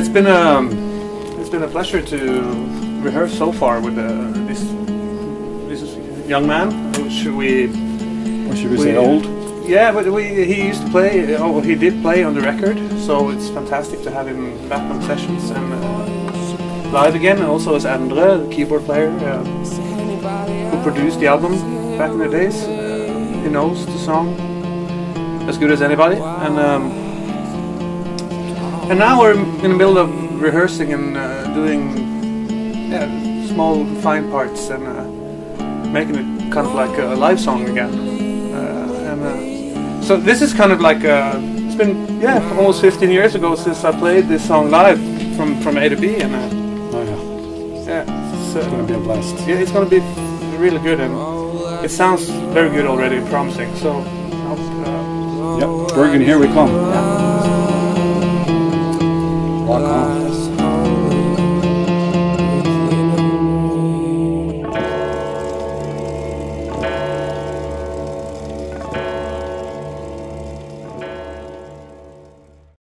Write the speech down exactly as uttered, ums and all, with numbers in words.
it's been a it's been a pleasure to rehearse so far with uh, this this young man. Should we? Or should we, we say old? Yeah, but we he used to play. Oh, he did play on the record, so it's fantastic to have him back on sessions and uh, live again. And also as Endre, the keyboard player uh, who produced the album back in the days. Uh, he knows the song as good as anybody, and um, and now we're in the middle of rehearsing and uh, doing yeah, small fine parts and uh, making it kind of like a live song again. Uh, and uh, so this is kind of like uh, it's been yeah almost fifteen years ago since I played this song live from from A to B, and uh, Oh yeah, yeah, it's, uh, it's gonna be a blast. yeah, it's gonna be really good, and it sounds very good already, promising. So. Uh, Yep, Bergen, here we come. yeah. Rock on.